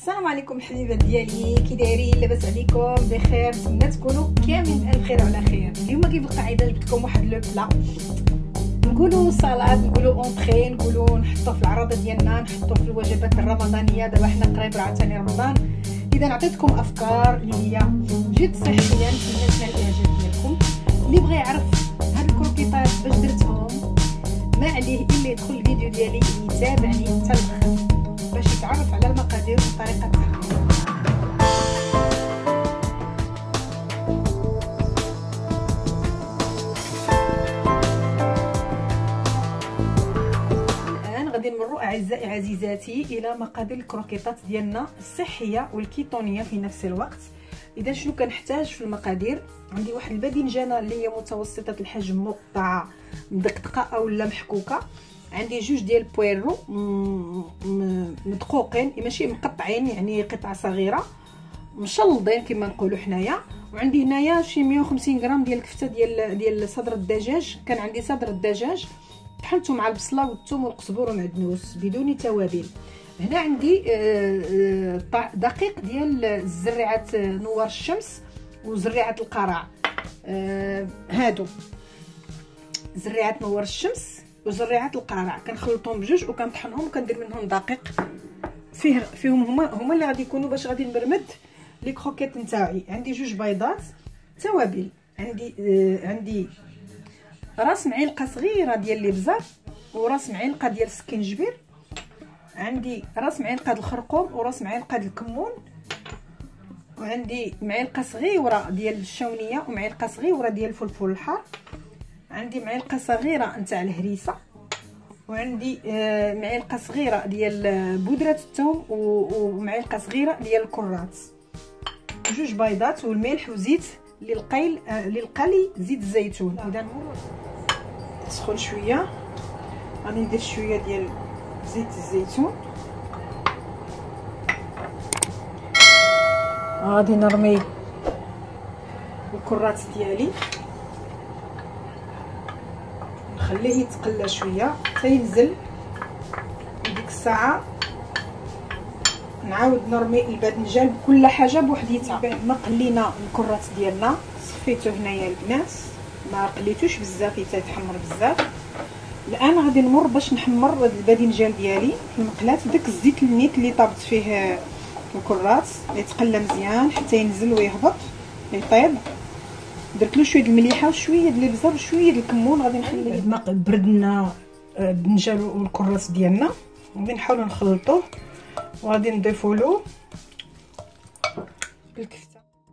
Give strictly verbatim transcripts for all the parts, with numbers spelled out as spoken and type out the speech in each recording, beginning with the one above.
السلام عليكم الحبيبات ديالي، كي دايرين؟ لاباس عليكم؟ بخير؟ نتمنى تكونوا كاملين بألف خير وعلى خير. اليوم كيف القاعده جبت لكم واحد لو بلا، نقولوا سالاد، نقولوا اونطري، نقولوا نحطوه في العراضه ديالنا، نحطوه في الوجبات الرمضانيه. دابا حنا قريب راه ثاني رمضان، اذا عطيتكم افكار اللي هي جد صحيه نتمنى تنال الاعجاب ديالكم. اللي بغى يعرف هاد الكروكيطات باش درتهم ما عليه الا يدخل الفيديو ديالي يتابعني حتى الاخر باش يتعرف على المقادير وطريقه التحضير. الان غادي نمروا اعزائي عزيزاتي الى مقادير الكروكيطات ديالنا الصحيه والكيتونيه في نفس الوقت. اذا شنو كنحتاج في المقادير؟ عندي واحد الباذنجانه اللي هي متوسطه الحجم مقطعه مدقدقه او لا محكوكه. عندي جوج ديال البويرو مدقوقين ماشي مقطعين، يعني قطعه صغيره مشلضين كما نقولوا حنايا. وعندي هنايا شي مية وخمسين غرام ديال الكفته ديال ديال صدر الدجاج. كان عندي صدر الدجاج طحنته مع البصله والثوم والقزبور والمعدنوس بدون توابل. هنا عندي دقيق ديال الزريعه نوار الشمس وزريعه القرع، هادو زريعه نوار الشمس وزريعه القرع كنخلطهم بجوج وكنطحنهم وكندير منهم دقيق فيه فيهم هما هما اللي غادي يكونوا باش غادي نبرمد لي كروكيط نتاعي. عندي جوج بيضات، توابل، عندي آه عندي راس معلقه صغيره ديال الابزار وراس معلقه ديال السكينجبير، عندي راس معلقه د الخرقوم وراس معلقه د الكمون، وعندي معلقه صغيره ديال الشونيه ومعلقه صغيره ديال الفلفل الحار، عندي معلقه صغيره نتاع الهريسه، وعندي آه معلقه صغيره ديال بودره الثوم ومعلقه صغيره ديال الكرات، جوج بيضات والملح وزيت للقيل آه للقلي زيت الزيتون. اذا تسخن شويه غادي ندير شويه ديال زيت الزيتون، غادي نرمي الكرات ديالي نخليه يتقلى شويه حتى ينزل. ديك الساعه نعاود نرمي الباذنجان كل حاجه بوحديتها. بعد ما قلينا الكرات ديالنا صفيته هنايا البنات، ما قليتوش بزاف يتحمر بزاف. الان غادي نمر باش نحمر الباذنجان ديالي في المقلاه. داك الزيت النيت اللي طابت فيه الكرات يتقلى مزيان حتى ينزل ويهبط يطيب. درت له شويه د المليحه وشويه د الابزار وشويه د الكمون. غادي نخليه بعد ما بردنا الباذنجان والكرات ديالنا غادي نحاولوا نخلطوه وغادي نضيفوا له الكفته.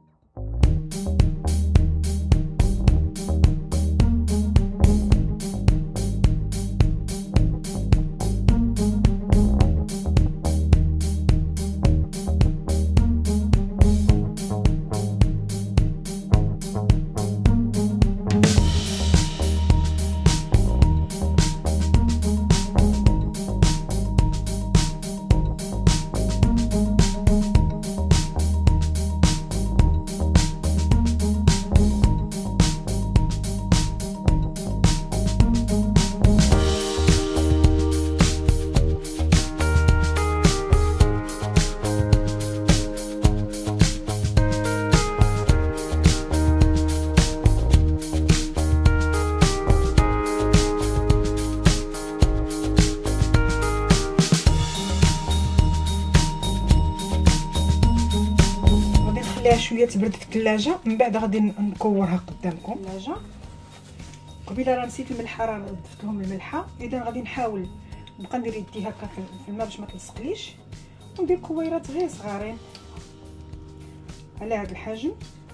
شويه تبرد في الثلاجه، من بعد غادي نكورها قدامكم. الثلاجه قبيله راه نسيت الملحه، راه ضفت لهم الملحه. اذا غادي نحاول نبقى ندير يدي هكا في الماء باش ما تلصقليش، وندير كويرات غير صغارين على هذا الحجم.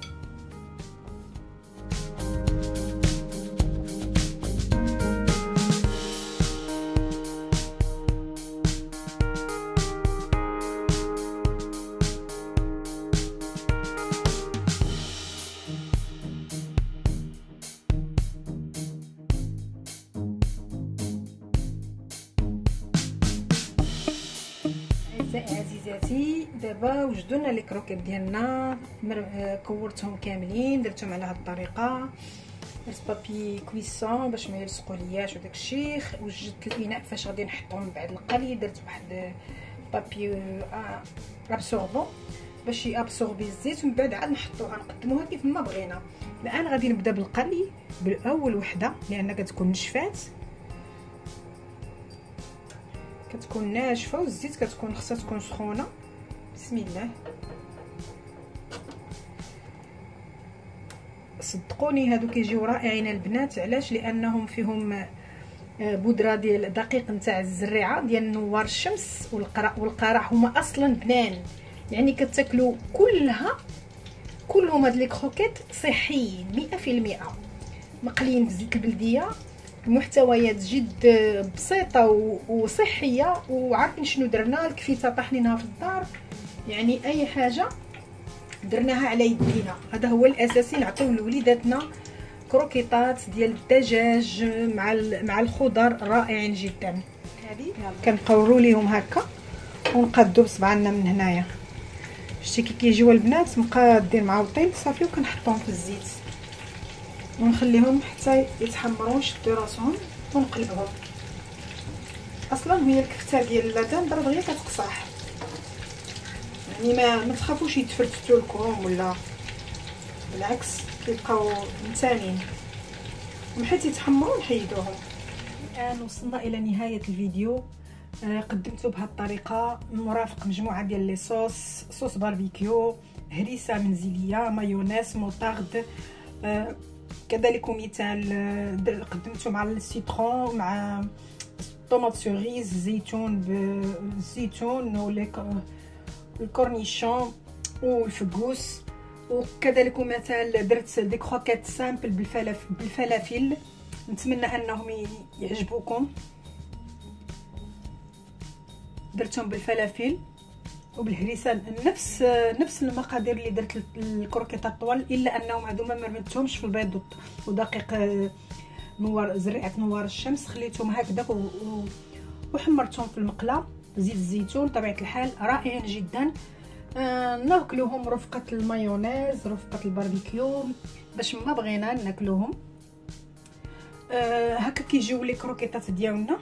عزيزاتي دابا وجدوا لنا لي كروكيط ديالنا، كورتهم كاملين، درتهم على هذه الطريقه، درت بابي كويسون باش ما يلصقوا لياش وداك الشيء. وجدت الاناء فاش غادي نحطهم بعد القلي، درت واحد بابي ابسوربون باش يابسوربي الزيت، ومن بعد عاد نحطوها نقدموها كيف ما بغينا. الان غادي نبدا بالقلي بالاول وحده لان كتكون نشفات، كتكون ناشفه والزيت كتكون خصها تكون سخونه. بسم الله. صدقوني هادو كيجيو رائعين البنات. علاش؟ لانهم فيهم بودره ديال دقيق نتاع الزريعه ديال نوار الشمس والقرع والقرع هما اصلا بنان، يعني كتاكلوا كلها كلهم هاد لي كروكيت صحيين مئة في المئة، مقليين في زيت البلديه، المحتويات جد بسيطه وصحيه. وعارفين شنو درنا؟ الكفيته طحنينها في الدار، يعني اي حاجه درناها على يدينا. هذا هو الاساسي، نعطيو لوليداتنا كروكيطات ديال الدجاج مع مع الخضر رائعين جدا. هذه كنقوروا ليهم هكا ونقادو بصبعنا من هنايا. شتي كي كيجيو البنات مقادين معوطين صافي، وكنحطوهم في الزيت ونخليهم حتى يتحمروا يشدوا راسهم ونقلبهم. اصلا هي الكفته ديال اللدان دغيا كتقصح، يعني ما ما تخافوش يتفرتتوا لكم ولا بالعكس كيبقاو متانين، وحيت يتحمروا نحيدوهم. الان وصلنا الى نهايه الفيديو. آه قدمته بهذه الطريقه مرافق مجموعه ديال لي صوص، صوص باربيكيو، هريسه منزليه، مايونيز، موطارد، آه كذلك مثال آه قدمته مع السيترون، مع طوماط سوريز، زيتون بالزيتون والكورنيشون والفقوس. وكذلك مثال درت دي كروكيت سامبل بالفلافل بالفلافل نتمنى انهم يعجبوكم. درتهم بالفلافل وبالهريسه، نفس نفس المقادير اللي درت الكروكيطات الطوال، الا انهم هادو ما مرمتهمش في البيض ودقيق نوار زريعه نوار الشمس، خليتهم هكذا وحمرتهم في المقله زيت الزيتون. طبيعه الحال رائعين جدا. آه ناكلوهم رفقه المايونيز، رفقه الباربيكيو، باش ما بغينا ناكلوهم. آه هكا كيجيو لي كروكيطات ديالنا.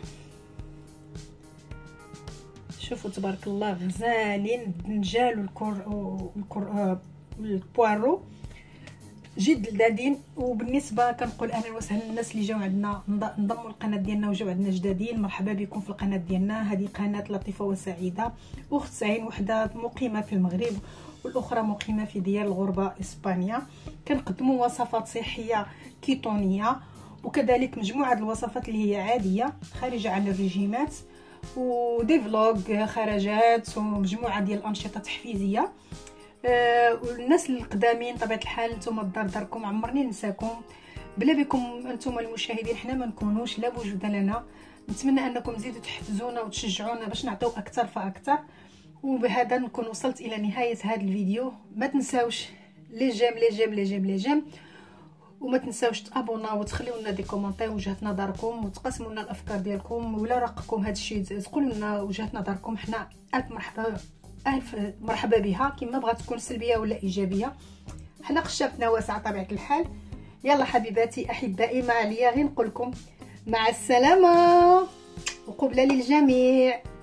شوفوا تبارك الله غزالين، الدنجال والكور والكور والبوارو جد لذاذين. وبالنسبه كنقول اهلا وسهلا للناس اللي جاو عندنا انضموا للقناه ديالنا وجاو عندنا جدادين، مرحبا بكم في القناه ديالنا. هذه قناه لطيفه وسعيده، اخت سعين، وحده مقيمه في المغرب والاخرى مقيمه في ديار الغربه اسبانيا. كنقدموا وصفات صحيه كيتونيه، وكذلك مجموعه الوصفات اللي هي عاديه خارجه عن الرجيمات، ودي فلوغ خرجات، ومجموعه ديال الانشطه تحفيزيه. آه والناس القدامين طبيعه الحال نتوما الدار داركم، عمرني ننساكم. بلا بكم انتم المشاهدين حنا ما نكونوش، لا وجود لنا. نتمنى انكم تزيدوا تحفزونا وتشجعونا باش نعطيو اكثر فاكثر. وبهذا نكون وصلت الى نهايه هذا الفيديو. ما تنساوش لي جيم لي جيم لي جيم لي جيم، وما تنساوش تابونا وتخليو لنا دي كومونتير وجهه نظركم، وتقسموا لنا الافكار ديالكم ولا راقكم هذا الشيء، تقولوا لنا وجهه نظركم. حنا الف مرحبا الف مرحبا بها، كما بغات تكون سلبيه ولا ايجابيه. حنا خشبتنا واسعه طبيعه الحال. يلا حبيباتي احبائي، ما عليا غير نقول لكم مع السلامه وقبله للجميع.